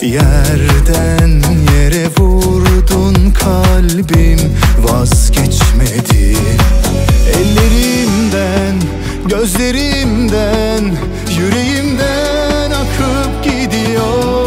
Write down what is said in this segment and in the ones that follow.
Yerden yere vurdun, kalbim vazgeçmedi. Ellerimden, gözlerimden, yüreğimden akıp gidiyor.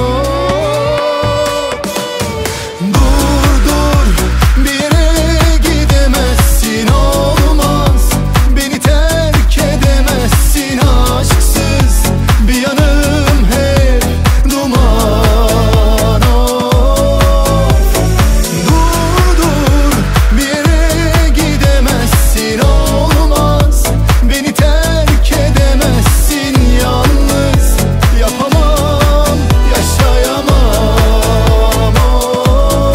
Dur dur, bir yere gidemezsin, olmaz. Beni terk edemezsin aşksız. Bir yanım hep duman of. Dur dur, bir yere gidemezsin, olmaz. Beni terk edemezsin yalnız. Yapamam, yaşayamam of.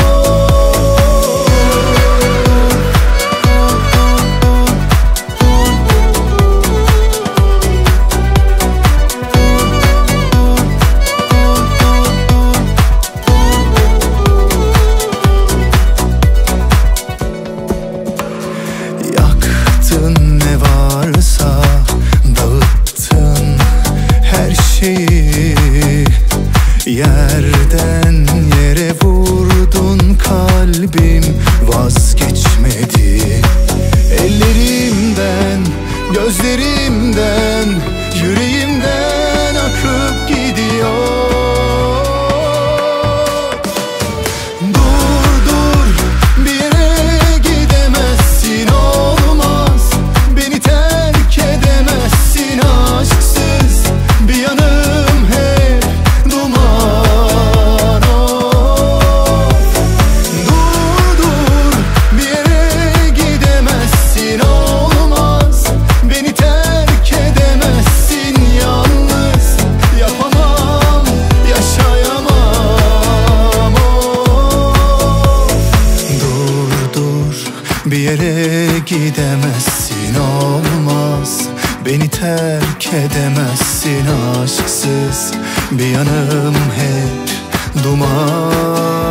Yaktın ne varsa, dağıttın her şeyi. Yerden yere vurdun, kalbim vazgeçmedi. Ellerimden, gözlerimden, yüreğimden akıp gidiyor. Dur dur, bir yere gidemezsin, olmaz. Beni terk edemezsin aşksız. Bir yanım hep duman of. Dur dur, bir yere gidemezsin, olmaz. Beni terk edemezsin yalnız. Yapamam, yaşayamam of. Dur dur, bir yere gidemezsin, olmaz. Beni terk edemezsin aşksız. Bir yanım hep duman.